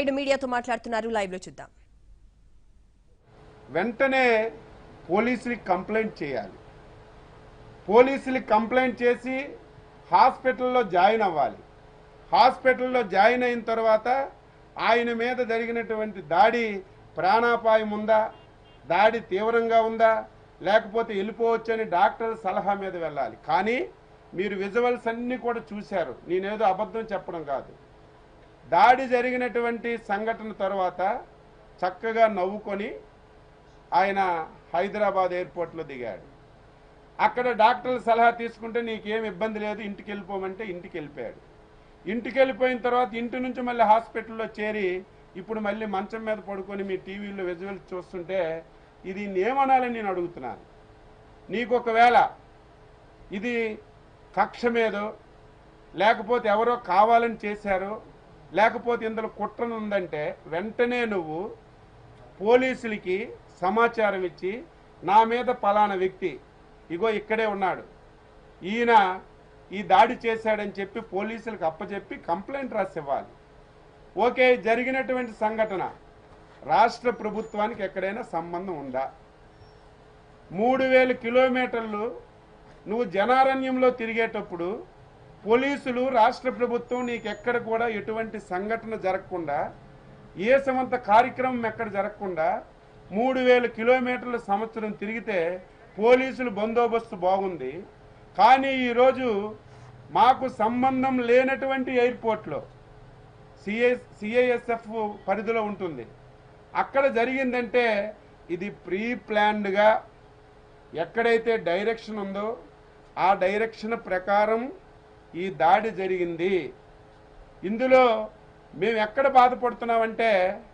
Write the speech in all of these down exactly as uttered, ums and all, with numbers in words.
నాయుడు మీడియాతో మాట్లాడుతున్నారు. లైవ్ లో చూద్దాం. వెంటనే పోలీసులకు కంప్లైంట్ చేయాలి. పోలీసులకు కంప్లైంట్ చేసి హాస్పిటల్లో జాయిన్ అవ్వాలి. హాస్పిటల్లో జాయిన్ అయిన తర్వాత ఆయన మీద జరిగినటువంటి దాడి ప్రాణాపాయం ఉందా, దాడి తీవ్రంగా ఉందా, లేకపోతే వెళ్ళిపోవచ్చని డాక్టర్ సలహా మీద వెళ్ళాలి. కానీ మీరు విజువల్స్ అన్నీ కూడా చూశారు, నేనేదో అబద్ధం చెప్పడం కాదు. దాడి జరిగినటువంటి సంఘటన తర్వాత చక్కగా నవ్వుకొని ఆయన హైదరాబాద్ ఎయిర్పోర్ట్లో దిగాడు. అక్కడ డాక్టర్ల సలహా తీసుకుంటే నీకేం ఇబ్బంది లేదు, ఇంటికి వెళ్ళిపోమంటే ఇంటికి వెళ్ళిపోయాడు. ఇంటికి వెళ్ళిపోయిన తర్వాత ఇంటి నుంచి మళ్ళీ హాస్పిటల్లో చేరి ఇప్పుడు మళ్ళీ మంచం మీద పడుకొని మీ టీవీలో విజువల్స్ చూస్తుంటే ఇది ఏమనాలని నేను అడుగుతున్నాను. నీకు ఒకవేళ ఇది కక్ష మీదో లేకపోతే ఎవరో కావాలని చేశారో లేకపోతే ఇందులో కుట్రను ఉందంటే వెంటనే నువ్వు పోలీసులకి సమాచారం ఇచ్చి నా మీద పలానా వ్యక్తి ఇగో ఇక్కడే ఉన్నాడు, ఈయన ఈ దాడి చేశాడని చెప్పి పోలీసులకు అప్పచెప్పి కంప్లైంట్ రాసి ఇవ్వాలి. ఓకే, జరిగినటువంటి సంఘటన రాష్ట్ర ప్రభుత్వానికి ఎక్కడైనా సంబంధం ఉందా? మూడు వేల కిలోమీటర్లు నువ్వు జనారణ్యంలో తిరిగేటప్పుడు పోలీసులు రాష్ట్ర ప్రభుత్వం నీకు ఎక్కడ కూడా ఎటువంటి సంఘటన జరగకుండా ఏ సమంత కార్యక్రమం ఎక్కడ జరగకుండా మూడు వేల కిలోమీటర్ల సంవత్సరం తిరిగితే పోలీసులు బందోబస్తు బాగుంది. కానీ ఈరోజు మాకు సంబంధం లేనటువంటి ఎయిర్పోర్ట్లో సిఐ సిఐఎస్ఎఫ్ పరిధిలో ఉంటుంది, అక్కడ జరిగిందంటే ఇది ప్రీ ప్లాన్డ్గా ఎక్కడైతే డైరెక్షన్ ఉందో ఆ డైరెక్షన్ ప్రకారం ఈ దాడి జరిగింది. ఇందులో మేము ఎక్కడ బాధపడుతున్నామంటే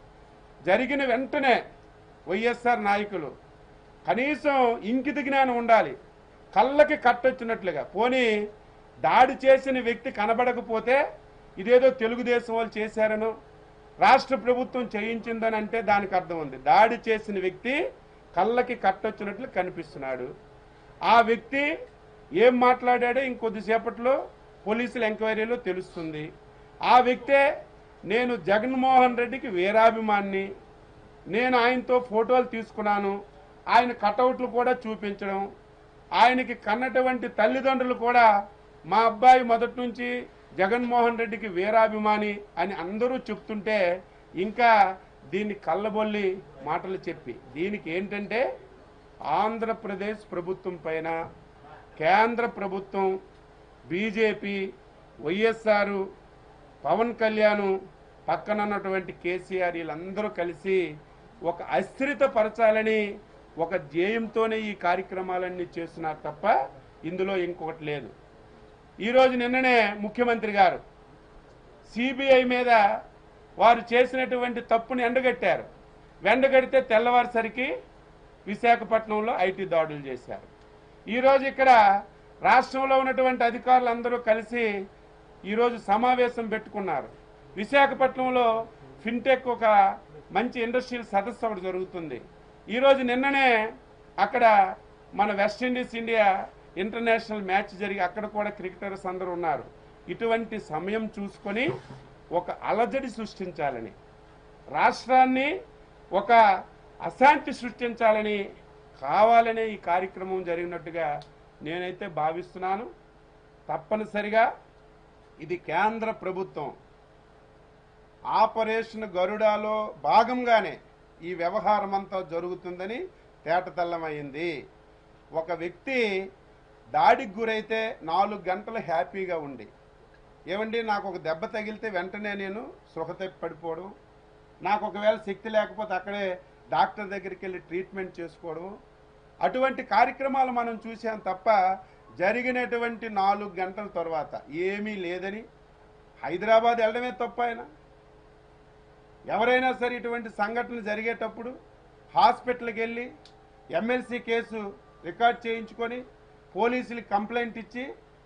జరిగిన వెంటనే వైఎస్ఆర్ నాయకులు కనీసం ఇంకిత జ్ఞానం ఉండాలి, కళ్ళకి కట్టొచ్చినట్లుగా. పోనీ దాడి చేసిన వ్యక్తి కనబడకపోతే ఇదేదో తెలుగుదేశం వాళ్ళు చేశారనో రాష్ట్ర ప్రభుత్వం చేయించిందని అంటే దానికి అర్థం ఉంది. దాడి చేసిన వ్యక్తి కళ్ళకి కట్టొచ్చినట్లు కనిపిస్తున్నాడు. ఆ వ్యక్తి ఏం మాట్లాడాడో ఇంకొద్దిసేపట్లో పోలీసుల ఎంక్వైరీలో తెలుస్తుంది. ఆ వ్యక్తే నేను జగన్మోహన్ రెడ్డికి వీరాభిమాన్ని, నేను ఆయనతో ఫోటోలు తీసుకున్నాను, ఆయన కటౌట్లు కూడా చూపించడం, ఆయనకి కన్నటువంటి తల్లిదండ్రులు కూడా మా అబ్బాయి మొదటి నుంచి జగన్మోహన్ రెడ్డికి వీరాభిమాని అని అందరూ చెప్తుంటే ఇంకా దీన్ని కళ్ళబొల్లి మాటలు చెప్పి దీనికి ఏంటంటే ఆంధ్రప్రదేశ్ ప్రభుత్వం పైన కేంద్ర ప్రభుత్వం, బీజేపీ, వైఎస్ఆర్, పవన్ కళ్యాణ్, పక్కనన్నటువంటి కేసీఆర్ వీళ్ళందరూ కలిసి ఒక అస్థిరత పరచాలని ఒక ధ్యేయంతోనే ఈ కార్యక్రమాలన్నీ చేస్తున్నారు తప్ప ఇందులో ఇంకొకటి లేదు. ఈరోజు నిన్ననే ముఖ్యమంత్రి గారు సిబిఐ మీద వారు చేసినటువంటి తప్పుని ఎండగట్టారు. వెండగడితే తెల్లవారుసరికి విశాఖపట్నంలో ఐటీ దాడులు చేశారు. ఈరోజు ఇక్కడ రాష్ట్రంలో ఉన్నటువంటి అధికారులందరూ కలిసి ఈరోజు సమావేశం పెట్టుకున్నారు. విశాఖపట్నంలో ఫిన్టెక్ ఒక మంచి ఇండస్ట్రియల్ సదస్సు ఒకటి జరుగుతుంది. ఈరోజు నిన్ననే అక్కడ మన వెస్టిండీస్ ఇండియా ఇంటర్నేషనల్ మ్యాచ్ జరిగి అక్కడ కూడా క్రికెటర్స్ అందరూ ఉన్నారు. ఇటువంటి సమయం చూసుకొని ఒక అలజడి సృష్టించాలని, రాష్ట్రాన్ని ఒక అశాంతి సృష్టించాలని కావాలనే ఈ కార్యక్రమం జరిగినట్టుగా నేనైతే భావిస్తున్నాను. తప్పనిసరిగా ఇది కేంద్ర ప్రభుత్వం ఆపరేషన్ గరుడాలో భాగంగానే ఈ వ్యవహారం అంతా జరుగుతుందని తేటతెల్లమైంది. ఒక వ్యక్తి దాడికి గురైతే నాలుగు గంటలు హ్యాపీగా ఉండి, ఏమండి నాకు ఒక దెబ్బ తగిలితే వెంటనే నేను స్పృహ తప్పి పడిపోవడం, నాకు ఒకవేళ శక్తి లేకపోతే అక్కడే డాక్టర్ దగ్గరికి వెళ్ళి ట్రీట్మెంట్ చేసుకోవడం, అటువంటి కార్యక్రమాలు మనం చూసాం తప్ప జరిగినటువంటి నాలుగు గంటల తర్వాత ఏమీ లేదని హైదరాబాద్ వెళ్ళడమే తప్ప. ఆయన ఎవరైనా సరే ఇటువంటి సంఘటనలు జరిగేటప్పుడు హాస్పిటల్కి వెళ్ళి ఎమ్మెల్సీ కేసు రికార్డ్ చేయించుకొని పోలీసులకు కంప్లైంట్ ఇచ్చి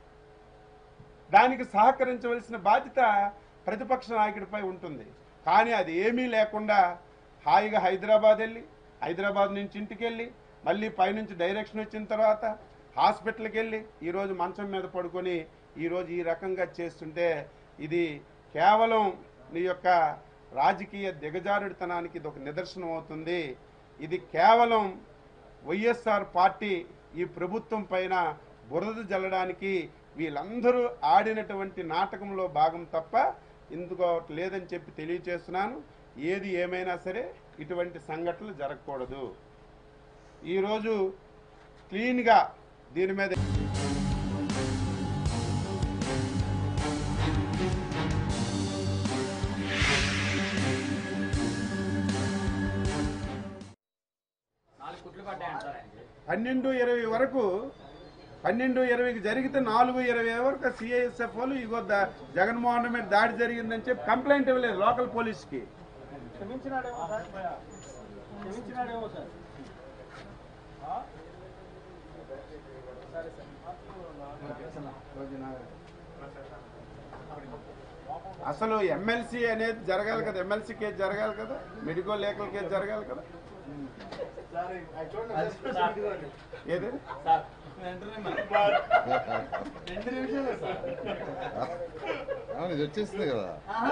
దానికి సహకరించవలసిన బాధ్యత ప్రతిపక్ష నాయకుడిపై ఉంటుంది. కానీ అది ఏమీ లేకుండా హాయిగా హైదరాబాద్ వెళ్ళి హైదరాబాద్ నుంచి ఇంటికి వెళ్ళి మళ్ళీ పైనుంచి డైరెక్షన్ వచ్చిన తర్వాత హాస్పిటల్కి వెళ్ళి ఈరోజు మంచం మీద పడుకొని ఈరోజు ఈ రకంగా చేస్తుంటే ఇది కేవలం నీ యొక్క రాజకీయ దిగజారుడితనానికి ఇది ఒక నిదర్శనం అవుతుంది. ఇది కేవలం వైఎస్ఆర్ పార్టీ ఈ ప్రభుత్వం పైన బురద జల్లడానికి వీళ్ళందరూ ఆడినటువంటి నాటకంలో భాగం తప్ప ఇందుకు లేదని చెప్పి తెలియచేస్తున్నాను. ఏది ఏమైనా సరే ఇటువంటి సంఘటనలు జరగకూడదు. ఈరోజు క్లీన్గా దీని మీద పన్నెండు ఇరవై వరకు పన్నెండు ఇరవైకి జరిగితే నాలుగు ఇరవై వరకు సిఐఎస్ఎఫ్ వాళ్ళు ఇగో జగన్మోహన్ మీద దాడి జరిగిందని చెప్పి కంప్లైంట్ ఇవ్వలేదు లోకల్ పోలీస్కి. అసలు ఎమ్మెల్సీ అనేది జరగాలి కదా, ఎమ్మెల్సీ కేసు జరగాలి కదా, మెడికల్ లీగల్ కేసు జరగాలి కదా. ఏది ఇది వచ్చేస్తుంది కదా,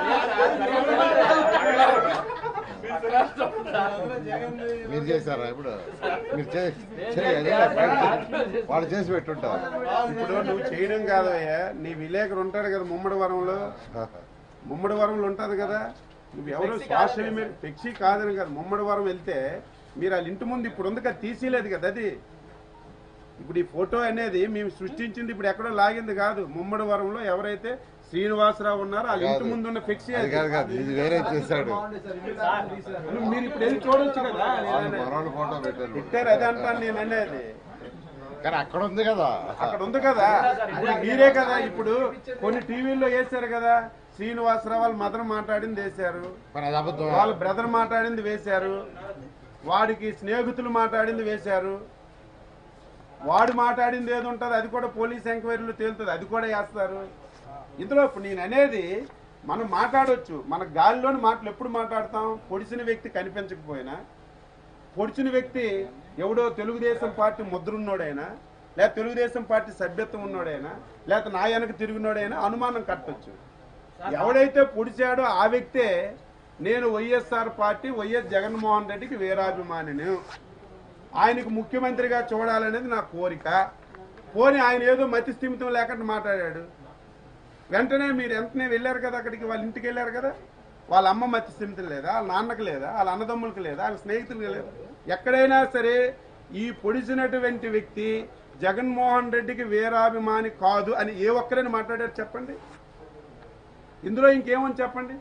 మీరు చేశారా ఇప్పుడు? మీరు వాళ్ళు చేసి పెట్టుంటారు. ఇప్పుడు నువ్వు చేయడం కాదయ్యా, నీ విలేకరు ఉంటాడు కదా ముమ్మడి వరంలో, ముమ్మడి వరంలో ఉంటుంది కదా, నువ్వు ఎవరు సోషల్ మీడియా పెక్షి కాదని కదా, ముమ్మడి వరం వెళ్తే మీరు వాళ్ళ ఇంటి ముందు ఇప్పుడు ఉంది కదా, తీసేయలేదు కదా. అది ఇప్పుడు ఈ ఫోటో అనేది మేము సృష్టించింది, ఇప్పుడు ఎక్కడో లాగింది కాదు. ముమ్మడి వరంలో ఎవరైతే శ్రీనివాసరావు ఉన్నారో వాళ్ళ ఇంటి ముందు ఉన్న ఫ్లెక్సీ ఇది వేరే చేశాడు. మీరు ఇప్పుడు వెళ్ళి చూడొచ్చు కదా, ఫోటో పెట్టారు పెట్టారు అదే అంటాను నేను అనేది. కానీ అక్కడ ఉంది కదా, అక్కడ ఉంది కదా, ఇప్పుడు మీరే కదా ఇప్పుడు కొన్ని టీవీల్లో వేశారు కదా, శ్రీనివాసరావు వాళ్ళ మదర్ మాట్లాడింది వేశారు, వాళ్ళ బ్రదర్ మాట్లాడింది వేశారు, వాడికి స్నేహితులు మాట్లాడింది వేశారు, వాడు మాట్లాడింది ఏది ఉంటుంది అది కూడా పోలీస్ ఎంక్వైరీలో తేలుతుంది, అది కూడా వేస్తారు. ఇందులో ఇప్పుడు నేను అనేది మనం మాట్లాడవచ్చు, మన గాలిలోని మాటలు ఎప్పుడు మాట్లాడతాం? పొడిచిన వ్యక్తి కనిపించకపోయినా, పొడిచిన వ్యక్తి ఎవడో తెలుగుదేశం పార్టీ ముద్రున్నోడైనా, లేదా తెలుగుదేశం పార్టీ సభ్యత్వం ఉన్నోడైనా, లేకపోతే నా వెనక తిరిగినోడైనా అనుమానం కట్టొచ్చు. ఎవడైతే పొడిచాడో ఆ వ్యక్తే నేను వైఎస్ఆర్ పార్టీ వైఎస్ జగన్మోహన్ రెడ్డికి వీరాభిమానిని, ఆయనకు ముఖ్యమంత్రిగా చూడాలనేది నా కోరిక. పోనీ ఆయన ఏదో మతి స్థిమితం లేకుండా మాట్లాడాడు, వెంటనే మీరు వెంటనే వెళ్ళారు కదా అక్కడికి, వాళ్ళ ఇంటికి వెళ్ళారు కదా, వాళ్ళ అమ్మ మతి స్థిమితం లేదా, వాళ్ళ నాన్నకు లేదా, వాళ్ళ అన్నదమ్ములకు లేదా, వాళ్ళ స్నేహితులకు లేదా? ఎక్కడైనా సరే ఈ పొడిచినటువంటి వ్యక్తి జగన్మోహన్ రెడ్డికి వీరాభిమాని కాదు అని ఏ ఒక్కరైనా మాట్లాడారు చెప్పండి? ఇందులో ఇంకేమని చెప్పండి?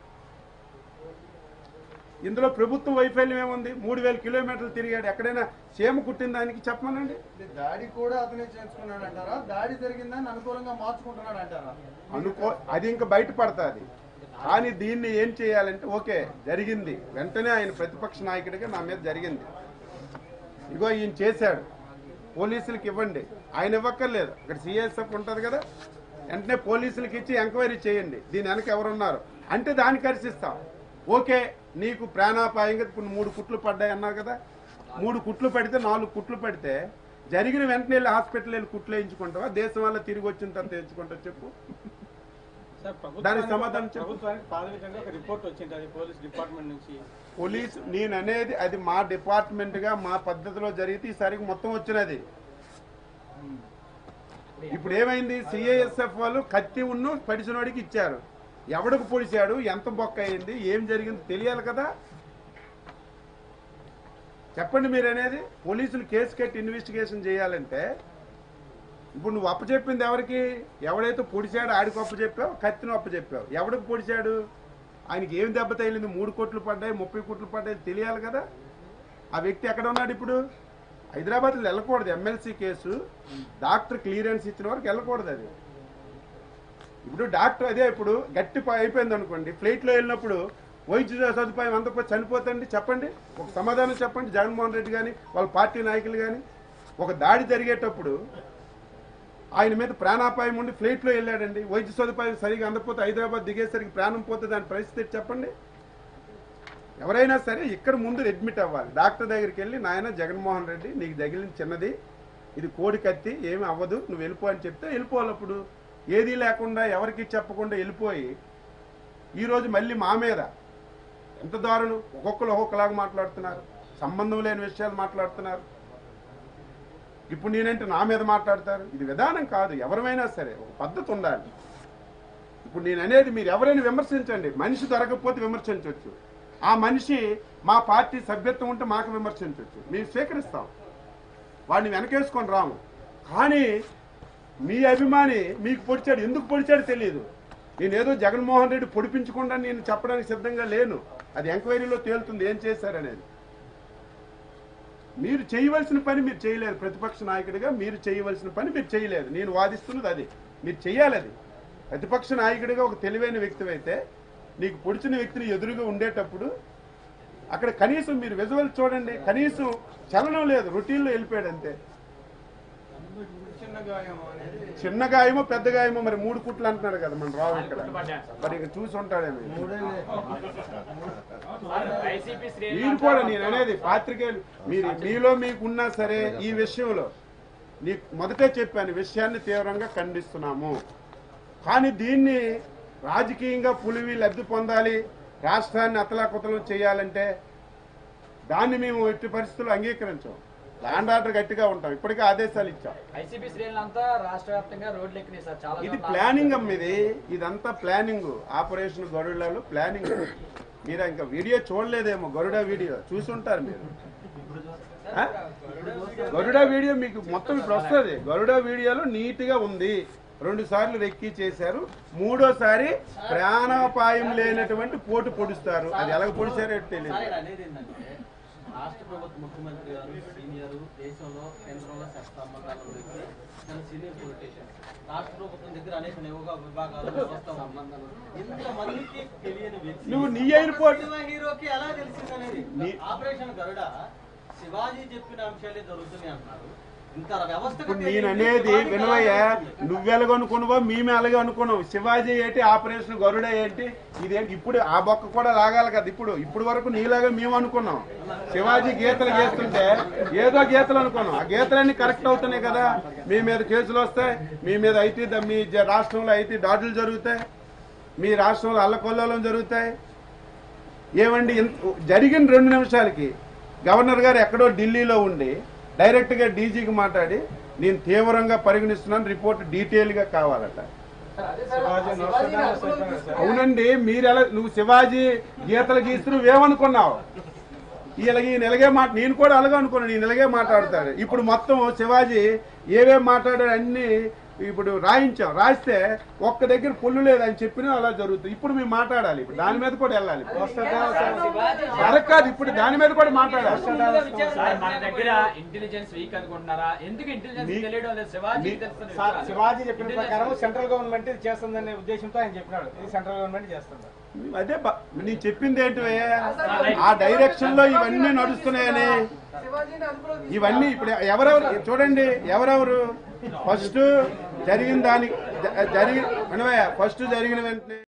ఇందులో ప్రభుత్వం వైఫల్యం ఏముంది? మూడు వేల కిలోమీటర్లు తిరిగాడు, ఎక్కడైనా చీమ కుట్టిన దానికి చెప్పమనండి. దాడి కూడా అతనే చేయించుకున్నాడు అంటారా? దాడి జరిగిందని అనుకూలంగా మార్చుకుంటున్నాడు అంటారా? అనుకో అది ఇంకా బయటపడుతుంది. కానీ దీన్ని ఏం చేయాలంటే, ఓకే జరిగింది, వెంటనే ఆయన ప్రతిపక్ష నాయకుడిగా నా మీద జరిగింది, ఇగో ఈయన చేశాడు, పోలీసులకు ఇవ్వండి. ఆయన ఇవ్వక్కర్లేదు, అక్కడ సిఎస్ఎఫ్ ఉంటుంది కదా, వెంటనే పోలీసులకు ఇచ్చి ఎంక్వైరీ చేయండి, దీని వెనక ఎవరున్నారు అంటే దాన్ని కరిసిస్తాం. ఓకే నీకు ప్రాణాపాయంగా ఇప్పుడు మూడు కుట్లు పడ్డాయి అన్నారు కదా, మూడు కుట్లు పడితే నాలుగు కుట్లు పడితే జరిగిన వెంటనే వెళ్ళి హాస్పిటల్ వెళ్ళి కుట్లు వేయించుకుంటావా? దేశం వల్ల తిరిగి వచ్చిన తర్వాత వేయించుకుంటావు చెప్పు? దానికి సమాధానం చెప్పు. పోలీస్ నేను అనేది అది మా డిపార్ట్మెంట్ గా మా పద్ధతిలో జరిగితే ఈసారికి మొత్తం వచ్చినది. ఇప్పుడు ఏమైంది? సిఐఎస్ఎఫ్ వాళ్ళు కత్తి ఉన్ను పడిసినోడికి ఇచ్చారు, ఎవడికి పొడిచాడు, ఎంత బొక్క అయింది, ఏం జరిగింది తెలియాలి కదా. చెప్పండి మీరు అనేది. పోలీసులు కేసు కట్టి ఇన్వెస్టిగేషన్ చేయాలంటే ఇప్పుడు నువ్వు అప్పచెప్పింది ఎవరికి? ఎవడైతే పొడిచాడో ఆడికి అప్పచెప్పావు, కత్తిని అప్పచెప్పావు, ఎవడికి పొడిచాడు, ఆయనకి ఏం దెబ్బ తగిలింది, మూడు కోట్లు పడ్డాయి ముప్పై కోట్లు పడ్డాయి తెలియాలి కదా. ఆ వ్యక్తి ఎక్కడ ఉన్నాడు? ఇప్పుడు హైదరాబాద్లో వెళ్ళకూడదు, ఎమ్మెల్సీ కేసు డాక్టర్ క్లియరెన్స్ ఇచ్చిన వరకు వెళ్ళకూడదు అది. ఇప్పుడు డాక్టర్ అదే ఇప్పుడు గట్టి అయిపోయింది అనుకోండి, ఫ్లైట్లో వెళ్ళినప్పుడు వైద్య సదుపాయం అందకపోతే చనిపోతండి చెప్పండి, ఒక సమాధానం చెప్పండి. జగన్మోహన్ రెడ్డి కానీ వాళ్ళ పార్టీ నాయకులు కానీ ఒక దాడి జరిగేటప్పుడు ఆయన మీద ప్రాణాపాయం ఉండి ఫ్లైట్లో వెళ్ళాడండి, వైద్య సదుపాయం సరిగా అందకపోతే హైదరాబాద్ దిగేసరికి ప్రాణం పోతే దాని పరిస్థితి చెప్పండి. ఎవరైనా సరే ఇక్కడ ముందు అడ్మిట్ అవ్వాలి, డాక్టర్ దగ్గరికి వెళ్ళి నాయన జగన్మోహన్ రెడ్డి నీకు తగిలిన చిన్నది, ఇది కోడి కత్తి, ఏమి అవ్వదు, నువ్వు వెళ్ళిపో అని చెప్తే వెళ్ళిపోవాలి. అప్పుడు ఏదీ లేకుండా ఎవరికి చెప్పకుండా వెళ్ళిపోయి ఈరోజు మళ్ళీ మా మీద ఎంత దారుణం. ఒక్కొక్కరు ఒక్కొక్కలాగా మాట్లాడుతున్నారు, సంబంధం లేని విషయాలు మాట్లాడుతున్నారు. ఇప్పుడు నేనంటే నా మీద మాట్లాడతారు. ఇది విధానం కాదు. ఎవరైనా సరే ఒక పద్ధతి ఉండాలి. ఇప్పుడు నేను అనేది మీరు ఎవరైనా విమర్శించండి, మనిషి దొరకకపోతే విమర్శించవచ్చు. ఆ మనిషి మా పార్టీ సభ్యత్వం ఉంటే మాకు విమర్శించవచ్చు, మేము స్వీకరిస్తాం, వాడిని వెనకేసుకొని రాము. కానీ మీ అభిమాని మీకు పొడిచాడు, ఎందుకు పొడిచాడు తెలియదు. నేనేదో జగన్మోహన్ రెడ్డి పొడిపించకుండా నేను చెప్పడానికి సిద్ధంగా లేను. అది ఎంక్వైరీలో తేలుతుంది ఏం చేశారనేది. మీరు చేయవలసిన పని మీరు చేయలేదు. ప్రతిపక్ష నాయకుడిగా మీరు చేయవలసిన పని మీరు చేయలేదు. నేను వాదిస్తున్నది అది, మీరు చెయ్యాలి. అది ప్రతిపక్ష నాయకుడిగా ఒక తెలివైన వ్యక్తి అయితే నీకు పొడిచిన వ్యక్తిని ఎదురుగా ఉండేటప్పుడు అక్కడ కనీసం మీరు విజువల్ చూడండి, కనీసం చలనం లేదు, రొటీన్లో వెళ్ళిపోయాడు అంతే. చిన్న గాయమో పెద్ద గాయమో మరి మూడు కుట్లు అంటున్నాడు కదా మన రావు ఇక్కడ, మరి ఇక చూసి ఉంటాడేమో. మీరు కూడా నేను అనేది పాత్రికేయులు మీరు మీలో మీకున్నా సరే ఈ విషయంలో నీకు మొదటే చెప్పాను, విషయాన్ని తీవ్రంగా ఖండిస్తున్నాము. కానీ దీన్ని రాజకీయంగా పులివి లబ్ధి పొందాలి, రాష్ట్రాన్ని అతలాకుతలం చేయాలంటే దాన్ని మేము ఎట్టి పరిస్థితుల్లో అంగీకరించాం. ల్యాండ్ ఆర్డర్ గట్టిగా ఉంటాం, ఇప్పటికే ఆదేశాలు ఇచ్చాం. ఇది ప్లానింగ్ అమ్మ, ఇది ఇదంతా ప్లానింగ్. Operation గరుడలో planning. మీరు ఇంకా వీడియో చూడలేదేమో, గరుడ వీడియో చూసుంటారు మీరు. గరుడ వీడియో మీకు మొత్తం ఇప్పుడు వస్తుంది. గరుడ వీడియోలో నీట్ గా ఉంది. రెండు సార్లు రెక్కి చేశారు, మూడోసారి ప్రాణాపాయం లేనటువంటి పోటు పొడుస్తారు. అది ఎలాగ పొడిచారో తెలియదు. రాష్ట్ర ప్రభుత్వ ముఖ్యమంత్రి గారు సీనియర్, దేశంలో కేంద్రంలో సంబంధాలు సీనియర్ పొలిటీషియన్, రాష్ట్ర ప్రభుత్వం దగ్గర అనేక విభాగాలు సంబంధాలు, ఇంతమందికి తెలియని వ్యక్తి నువ్వు నీ ఎయిర్పోర్ట్ హీరోకి ఎలా తెలిసిందనేది. ఆపరేషన్ గరుడ శివాజీ చెప్పిన అంశాలే జరుగుతున్నాయి అంటున్నారు. ఇప్పుడు నేను అనేది వినవయ్య, నువ్వెలాగనుకున్నావో మేము ఎలాగ అనుకున్నావు. శివాజీ ఏంటి, ఆపరేషన్ గరుడ ఏంటి, ఇదేంటి. ఇప్పుడు ఆ బొక్క కూడా లాగాలి కదా. ఇప్పుడు ఇప్పుడు వరకు నీలాగా మేము అనుకున్నాం. శివాజీ గీతలు గీస్తుంటే ఏదో గీతలు అనుకున్నాం. ఆ గీతలన్నీ కరెక్ట్ అవుతున్నాయి కదా. మీ మీద కేసులు వస్తాయి, మీ మీద ఐటీ, మీ రాష్ట్రంలో ఐటీ దాడులు జరుగుతాయి, మీ రాష్ట్రంలో అల్లకొల్లోలం జరుగుతాయి. ఏమండి, జరిగిన రెండు నిమిషాలకి గవర్నర్ గారు ఎక్కడో ఢిల్లీలో ఉండి డైరెక్ట్ గా డీజీకి మాట్లాడి నేను తీవ్రంగా పరిగణిస్తున్నాను, రిపోర్ట్ డీటెయిల్ గా కావాలట. అవునండి, మీరెలా నువ్వు శివాజీ గీతలు గీస్తూ నువ్వేమనుకున్నావు? ఇలాగ ఈయన ఇలాగే మాట నేను కూడా అలాగే అనుకున్నాను, ఈయన ఇలాగే మాట్లాడతాడు. ఇప్పుడు మొత్తం శివాజీ ఏవేం మాట్లాడాడు అన్ని ఇప్పుడు రాయించాం. రాస్తే ఒక్క దగ్గర పొల్లు లేదని చెప్పినా అలా జరుగుతుంది. ఇప్పుడు మేము మాట్లాడాలి, ఇప్పుడు దాని మీద కూడా వెళ్ళాలి. కాదు, ఇప్పుడు దాని మీద కూడా మాట్లాడాలి. శివాజీ చెప్పిన ప్రకారం సెంట్రల్ గవర్నమెంట్ ఇది చేస్తుందనే ఉద్దేశంతో ఆయన చెప్పినాడు, ఇది సెంట్రల్ గవర్నమెంట్ చేస్తుంది. అదే నీ చెప్పింది ఏంటి, ఆ డైరెక్షన్ లో ఇవన్నీ నడుస్తున్నాయని. ఇవన్నీ ఇప్పుడు ఎవరెవరు చూడండి, ఎవరెవరు ఫస్ట్ జరిగిన దానికి జరిగిన ఫస్ట్ జరిగిన వెంటనే